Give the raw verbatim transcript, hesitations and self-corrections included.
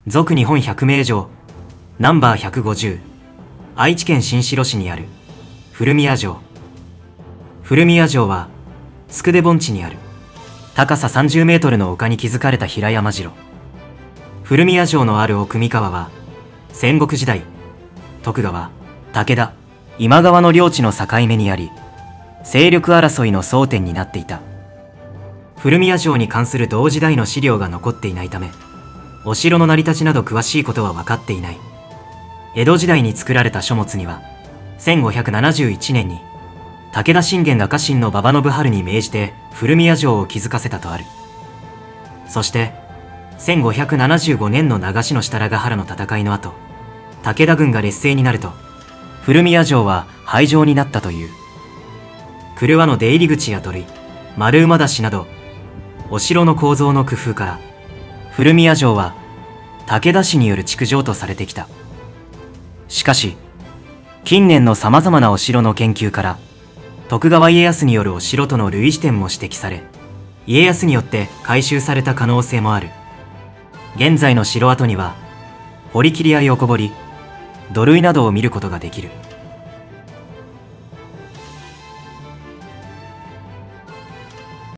続日本百名城ナンバーひゃくごじゅう、愛知県新城市にある古宮城。古宮城は宿出盆地にある高ささんじゅうメートルの丘に築かれた平山城。古宮城のある奥三河は戦国時代、徳川、武田、今川の領地の境目にあり、勢力争いの争点になっていた。古宮城に関する同時代の資料が残っていないため、お城の成り立ちなど詳しいことは分かっていない。江戸時代に作られた書物には、せんごひゃくななじゅういちねんに武田信玄が家臣の馬場信春に命じて古宮城を築かせたとある。そしてせんごひゃくななじゅうごねんの長篠設楽原の戦いの後、武田軍が劣勢になると古宮城は廃城になったという。廓の出入り口や土塁、丸馬出しなどお城の構造の工夫から古宮城は武田氏による築城とされてきた。しかし近年のさまざまなお城の研究から徳川家康によるお城との類似点も指摘され、家康によって改修された可能性もある。現在の城跡には堀切や横堀、土塁などを見ることができる。